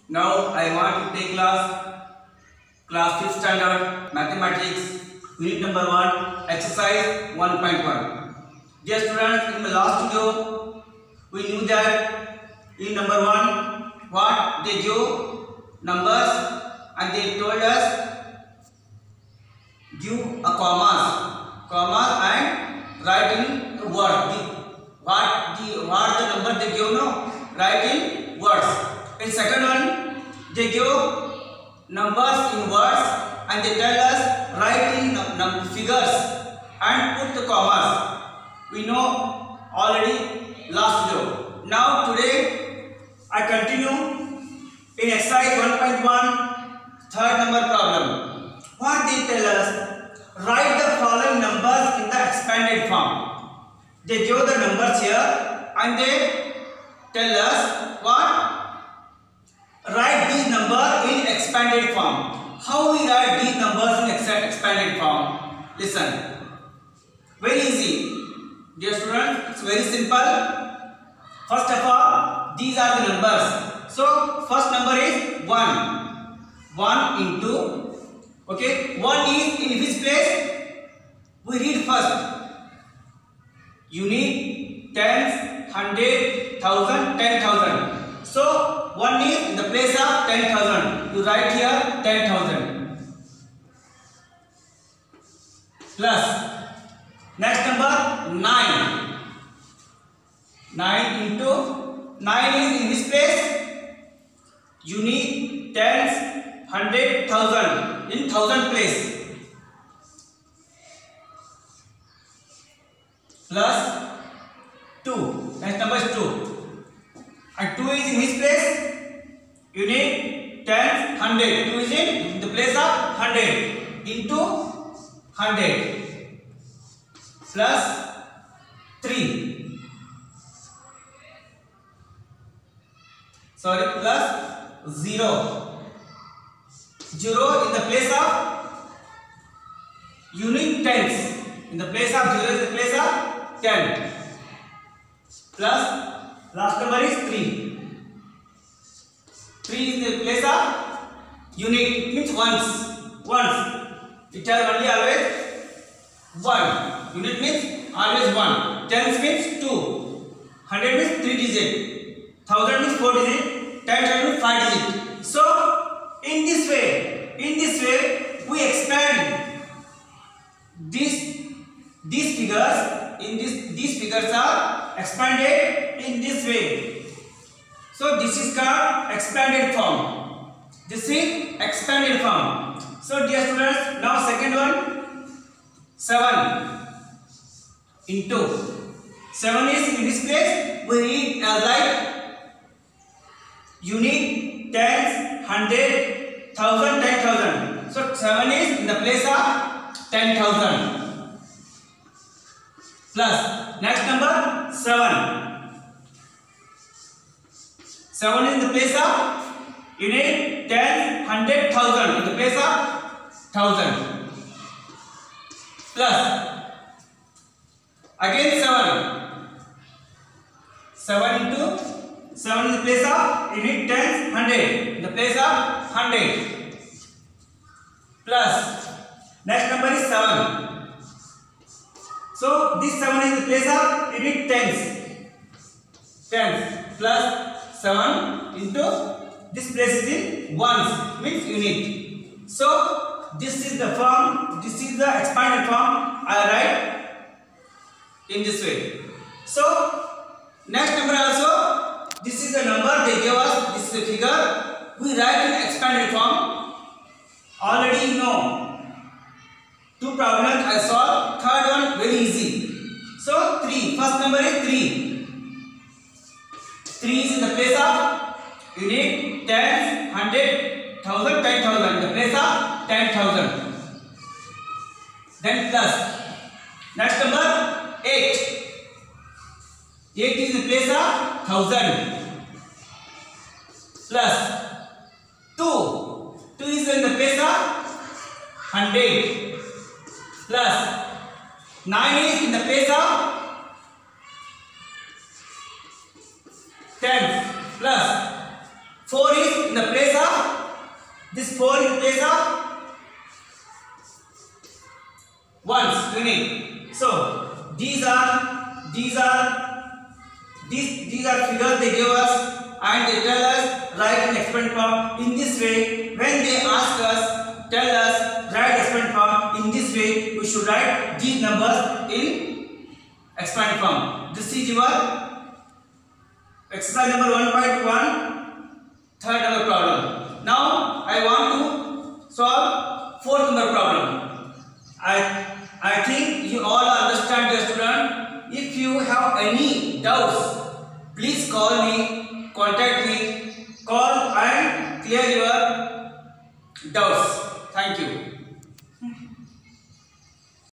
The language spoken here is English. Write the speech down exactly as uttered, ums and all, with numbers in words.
Now I want to take class class fifth standard mathematics unit number one exercise one point one. Dear students, in the last video we knew that in number one what they give numbers and they told us give a commas commas and write in words. The, what the what the number they give no write in words. In second one, they give numbers in words and they tell us write in num figures and put the commas. We know already last video. Now today I continue in exercise one point one, third number problem. What they tell us? Write the following numbers in the expanded form. They give the numbers here and they tell us what? Write these numbers in expanded form. How we write these numbers in expanded form? Listen. Very easy. Dear students, it's very simple. First of all, these are the numbers. So, first number is one. one into, okay, one is in which place? We read first. Unit, tens, hundred, thousand, ten thousand. So, one is in the place of ten thousand. You write here ten thousand. Plus, next number nine. nine into, nine is in this place. Unit, tens, hundred, thousand. In thousand place. Plus two. Next number is two. And two is in his place. Unit, tens, hundred. two is in the place of hundred. Into hundred. Plus three. Sorry, plus zero. zero in the place of unit tens. In the place of zero is the place of ten. Plus last number is three. three is the place of unit. It means ones. Ones. It has only always one. Unit means always one. Tens means two. Hundred means three digit. Thousand means four digit. Ten thousand means five digit. So in this way, in this way, we expand this these figures. In this, these figures are expanded in this way. So this is called expanded form. This is expanded form. So dear students, now second one, seven into, seven is in this place, we read as like unit, tens, hundred, thousand, ten thousand. So seven is in the place of ten thousand. Plus next number seven. seven is in the place of unit, ten, hundred, thousand. In the place of thousand. Plus again seven. seven into, seven is the place of unit, tens, hundred. In the place of hundred. Plus next number is seven. So this seven is the place of unit tens. Tens plus seven into this place is in ones, means unit. So this is the form, this is the expanded form I write in this way. So next number also, this is the number they gave us, this is the figure. We write in expanded form. Already you know. Two problems I solved. Third one very easy. So three. First number is three. Three is in the place of unit, tens, hundred, thousand, ten thousand. In the place of ten thousand. Then plus. Next number eight. Eight is in the place of thousand. Plus two. Two is in the place of hundred. Plus nine is in the place of ten plus four is in the place of this four in the place of ones unit. So these are these are these these are figures they give us and they tell us write in exponent form. In this way, when they ask us, tell us write exponent form, in this way we should write these numbers in exponent form. This is your exercise number one point one, third number problem. Now I want to solve fourth number problem. I I think you all are